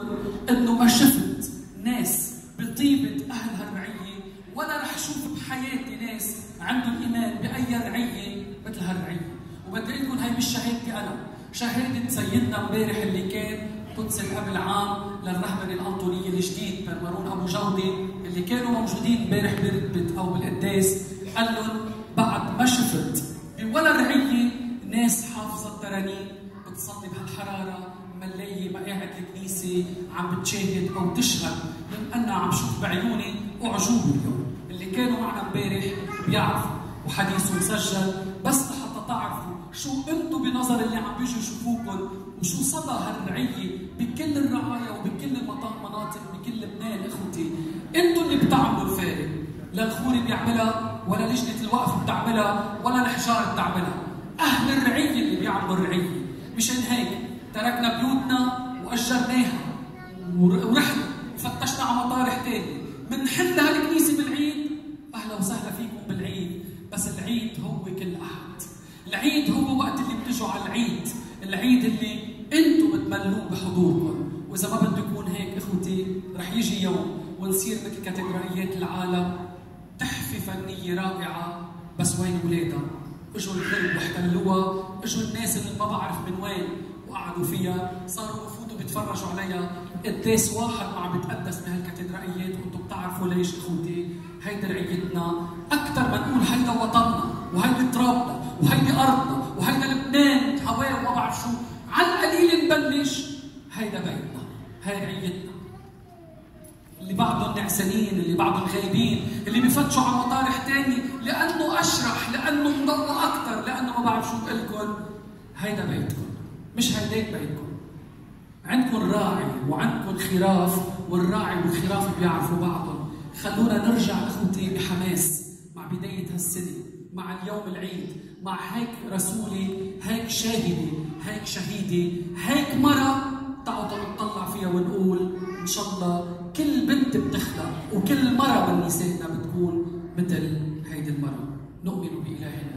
انه ما شفت ناس بطيبه اهل هالرعيه، ولا رح اشوف بحياتي ناس عندهم ايمان باي رعيه مثل هالرعيه. وبدي اقول لكم هي مش شهادتي انا، شهاده سيدنا امبارح اللي كان قدس الاب العام للرهبنه الانطونيه الجديد برمرون ابو جوده، اللي كانوا موجودين امبارح برتبه او بالقداس، قال لهم بعد ما شفت بولا رعيه ناس حافظه الترانيم بتصلي بهالحراره ملايه مقاعد الكنيسه عم بتشاهد او تشهد، من انا عم شوف بعيوني اعجوبه اليوم. اللي كانوا معنا امبارح بيعرفوا وحديثه مسجل، بس لحتى تعرفوا شو انتم بنظر اللي عم بيجوا يشوفوكم وشو صدى هالرعيه بكل الرعايه وبكل المناطق بكل لبنان. اخوتي انتم اللي بتعملوا الفارق، لا الخوري بيعملها ولا لجنه الوقف بتعملها ولا الحجاره بتعملها، اهل الرعيه اللي بيعملوا الرعيه. مشان هيك تركنا بيوتنا واجرناها ورحنا وفتشنا على مطارح ثانيه بنحل هالكنيسه بالعيد. اهلا وسهلا فيكم بالعيد، بس العيد هو كل احد. العيد هو وقت اللي بتجوا على العيد، العيد اللي انتم بتملوه بحضوركم. واذا ما بده يكون هيك اخوتي رح يجي يوم ونصير مثل كاتدرائيات العالم، تحفه فنيه رائعه، بس وين اولادها؟ اجوا الغرب واحتلوها، اجوا الناس اللي ما بعرف من وين وقعدوا فيها، صاروا بفوتوا بيتفرجوا عليها. قداس واحد ما عم بتقدس بهالكاتدرائيات، وانتم بتعرفوا ليش اخوتي؟ هيدي رعيتنا، اكثر ما نقول هيدا وطننا وهيدي ترابنا وهيدي ارضنا وهيدا لبنان هواه وما بعرف شو، على القليل نبلش هيدا بيتنا، هي رعيتنا. اللي بعضهم نعسانين، اللي بعضهم غايبين، اللي بفتشوا على مطارح ثانيه لانه اشرح، لانه مضوى اكثر، لانه ما بعرف شو بقول لكم، هيدا بيتكم، مش هيداك بيتكم. عندكم راعي وعندكم خراف، والراعي والخراف بيعرفوا بعضهم. خلونا نرجع اخوتي بحماس مع بدايه هالسنه، مع اليوم العيد، مع هيك رسولي، هيك شاهدي، هيك شهيدي، هيك مرة تعالوا نطلع فيها ونقول ان شاء الله كل بنت بتخلق وكل مرة من نسائنا بتكون مثل هيدي المرة. نؤمن بإلهنا